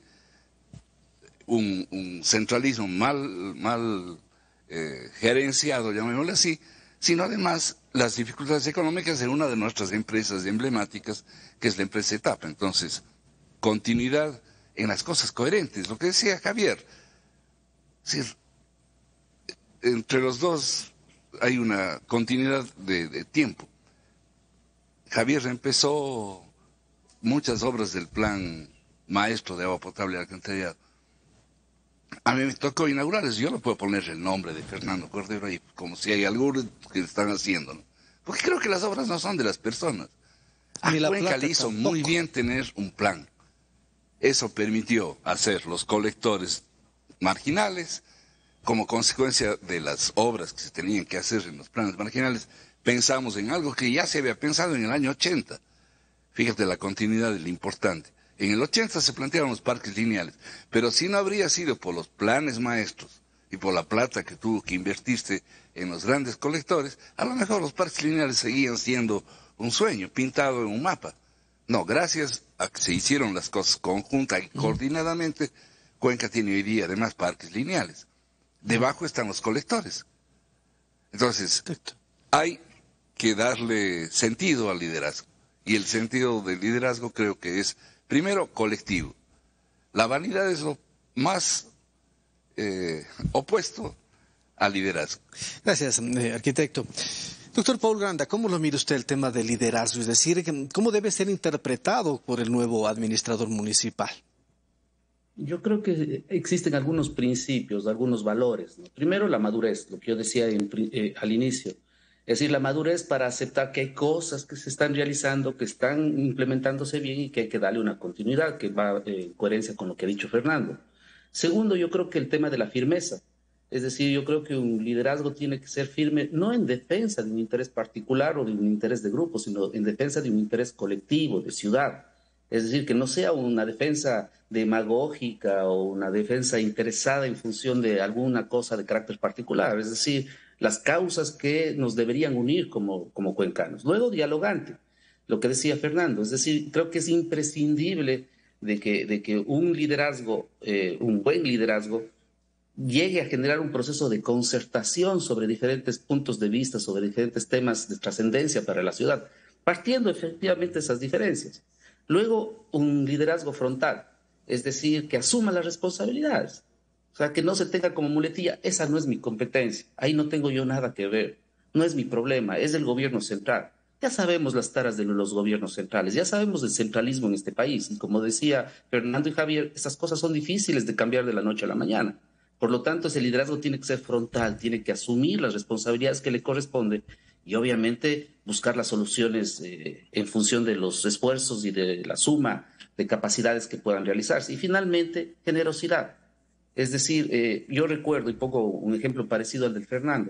un centralismo mal gerenciado, llamémosle así, sino además las dificultades económicas en una de nuestras empresas emblemáticas, que es la empresa Etapa. Entonces, continuidad en las cosas coherentes, lo que decía Javier. Es decir, entre los dos hay una continuidad de tiempo. Javier empezó muchas obras del plan maestro de agua potable y alcantarillado. A mí me tocó inaugurarles, yo no puedo poner el nombre de Fernando Cordero ahí, como si hay algunos que están haciendo, ¿no? Porque creo que las obras no son de las personas. A Cuenca le hizo muy bien tener un plan. Eso permitió hacer los colectores marginales. Como consecuencia de las obras que se tenían que hacer en los planes marginales, pensamos en algo que ya se había pensado en el año 80. Fíjate la continuidad de lo importante. En el 80 se plantearon los parques lineales, pero si no habría sido por los planes maestros y por la plata que tuvo que invertirse en los grandes colectores, a lo mejor los parques lineales seguían siendo un sueño pintado en un mapa. No, gracias a que se hicieron las cosas conjuntas y coordinadamente, Cuenca tiene hoy día además parques lineales. Debajo están los colectores. Entonces, hay que darle sentido al liderazgo. Y el sentido del liderazgo creo que es, primero, colectivo. La vanidad es lo más opuesto al liderazgo. Gracias, arquitecto. Doctor Paul Granda, ¿cómo lo mira usted el tema del liderazgo? Es decir, ¿cómo debe ser interpretado por el nuevo administrador municipal? Yo creo que existen algunos principios, algunos valores, ¿no? Primero, la madurez, lo que yo decía al inicio. Es decir, la madurez para aceptar que hay cosas que se están realizando, que están implementándose bien y que hay que darle una continuidad que va en coherencia con lo que ha dicho Fernando. Segundo, yo creo que el tema de la firmeza. Es decir, yo creo que un liderazgo tiene que ser firme, no en defensa de un interés particular o de un interés de grupo, sino en defensa de un interés colectivo, de ciudad. Es decir, que no sea una defensa demagógica o una defensa interesada en función de alguna cosa de carácter particular. Es decir, las causas que nos deberían unir como cuencanos. Luego, dialogante, lo que decía Fernando. Es decir, creo que es imprescindible de que un liderazgo, un buen liderazgo, llegue a generar un proceso de concertación sobre diferentes puntos de vista, sobre diferentes temas de trascendencia para la ciudad, partiendo efectivamente de esas diferencias. Luego, un liderazgo frontal, es decir, que asuma las responsabilidades. O sea, que no se tenga como muletilla, esa no es mi competencia, ahí no tengo yo nada que ver, no es mi problema, es del gobierno central. Ya sabemos las taras de los gobiernos centrales, ya sabemos del centralismo en este país, y como decía Fernando y Javier, esas cosas son difíciles de cambiar de la noche a la mañana. Por lo tanto, ese liderazgo tiene que ser frontal, tiene que asumir las responsabilidades que le corresponden y obviamente buscar las soluciones en función de los esfuerzos y de la suma de capacidades que puedan realizarse. Y finalmente, generosidad. Es decir, yo recuerdo, y pongo un ejemplo parecido al del Fernando,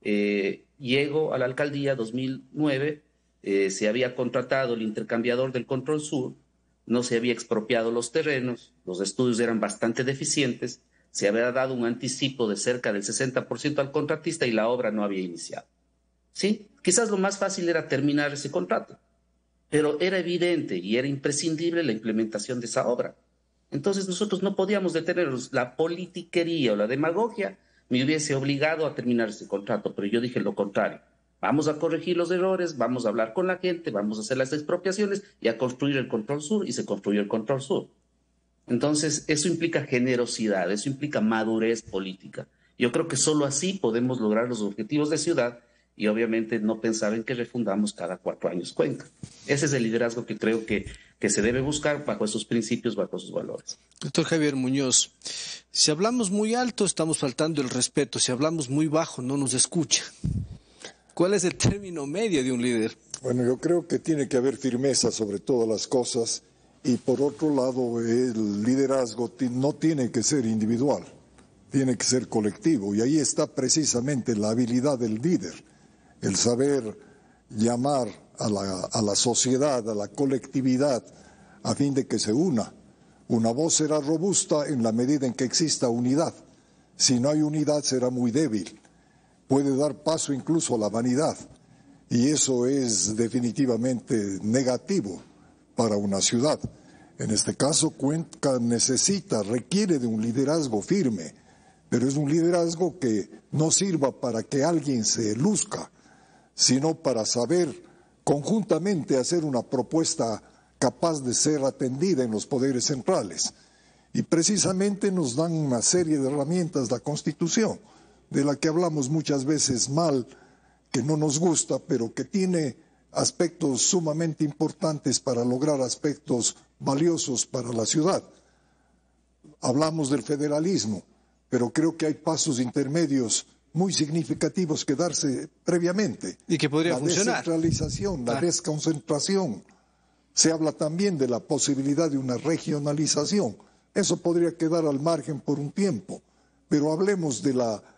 llego a la alcaldía 2009, se había contratado el intercambiador del Control Sur, no se había expropiado los terrenos, los estudios eran bastante deficientes, se había dado un anticipo de cerca del 60% al contratista y la obra no había iniciado. ¿Sí? Quizás lo más fácil era terminar ese contrato, pero era evidente y era imprescindible la implementación de esa obra. Entonces nosotros no podíamos detenernos. La politiquería o la demagogia me hubiese obligado a terminar ese contrato, pero yo dije lo contrario. Vamos a corregir los errores, vamos a hablar con la gente, vamos a hacer las expropiaciones y a construir el Control Sur, y se construyó el Control Sur. Entonces, eso implica generosidad, eso implica madurez política. Yo creo que solo así podemos lograr los objetivos de ciudad y obviamente no pensar en que refundamos cada 4 años Cuenca. Ese es el liderazgo que creo que se debe buscar bajo esos principios, bajo esos valores. Doctor Javier Muñoz, si hablamos muy alto estamos faltando el respeto, si hablamos muy bajo no nos escucha. ¿Cuál es el término medio de un líder? Bueno, yo creo que tiene que haber firmeza sobre todas las cosas. Y por otro lado, el liderazgo no tiene que ser individual, tiene que ser colectivo. Y ahí está precisamente la habilidad del líder. el saber llamar a la sociedad, a la colectividad, a fin de que se una. Una voz será robusta en la medida en que exista unidad. Si no hay unidad será muy débil. Puede dar paso incluso a la vanidad. Y eso es definitivamente negativo para una ciudad. En este caso, Cuenca requiere de un liderazgo firme, pero es un liderazgo que no sirva para que alguien se luzca, sino para saber conjuntamente hacer una propuesta capaz de ser atendida en los poderes centrales. Y precisamente nos dan una serie de herramientas la Constitución, de la que hablamos muchas veces mal, que no nos gusta, pero que tiene aspectos sumamente importantes para lograr aspectos valiosos para la ciudad. Hablamos del federalismo, pero creo que hay pasos intermedios muy significativos que darse previamente. Y que podría funcionar. La descentralización, la desconcentración. Se habla también de la posibilidad de una regionalización. Eso podría quedar al margen por un tiempo, pero hablemos de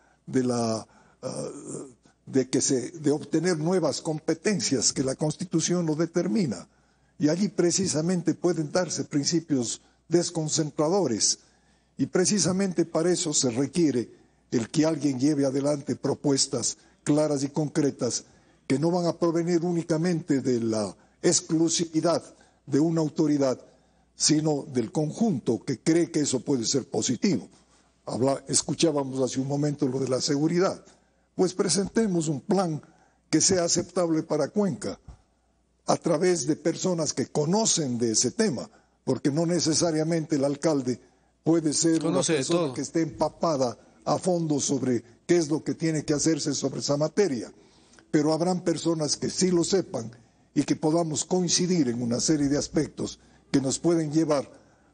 obtener nuevas competencias que la Constitución lo determina. Y allí precisamente pueden darse principios desconcentradores. Y precisamente para eso se requiere el que alguien lleve adelante propuestas claras y concretas que no van a provenir únicamente de la exclusividad de una autoridad, sino del conjunto que cree que eso puede ser positivo. Escuchábamos hace un momento lo de la seguridad. Pues presentemos un plan que sea aceptable para Cuenca a través de personas que conocen de ese tema, porque no necesariamente el alcalde puede ser una persona que esté empapada a fondo sobre qué es lo que tiene que hacerse sobre esa materia, pero habrán personas que sí lo sepan y que podamos coincidir en una serie de aspectos que nos pueden llevar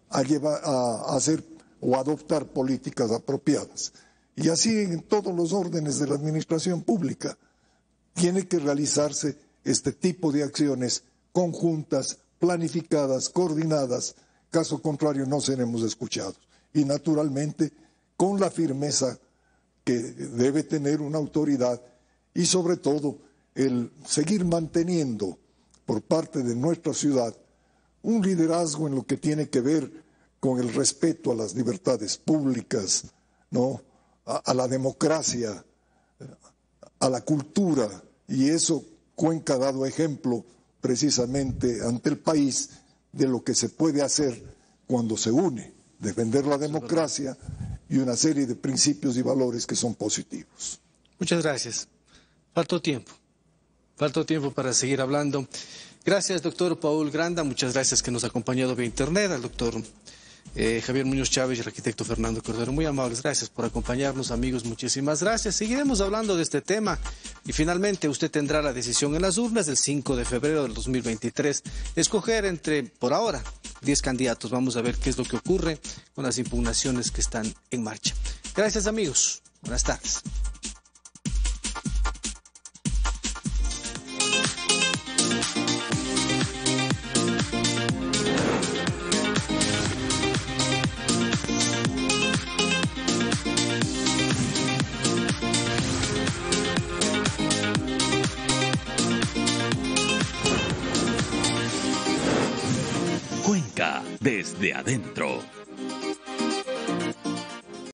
a hacer o adoptar políticas apropiadas. Y así en todos los órdenes de la administración pública tiene que realizarse este tipo de acciones conjuntas, planificadas, coordinadas. Caso contrario no seremos escuchados. Y naturalmente con la firmeza que debe tener una autoridad y sobre todo el seguir manteniendo por parte de nuestra ciudad un liderazgo en lo que tiene que ver con el respeto a las libertades públicas, ¿no?, a la democracia, a la cultura, y eso Cuenca ha dado ejemplo precisamente ante el país de lo que se puede hacer cuando se une, defender la democracia y una serie de principios y valores que son positivos. Muchas gracias. Faltó tiempo para seguir hablando. Gracias, doctor Paul Granda, muchas gracias que nos ha acompañado vía internet, al doctor Javier Muñoz Chávez y el arquitecto Fernando Cordero. Muy amables, gracias por acompañarnos, amigos, muchísimas gracias. Seguiremos hablando de este tema y finalmente usted tendrá la decisión en las urnas del 5 de febrero del 2023. Escoger entre, por ahora, 10 candidatos. Vamos a ver qué es lo que ocurre con las impugnaciones que están en marcha. Gracias, amigos. Buenas tardes. Cuenca desde adentro.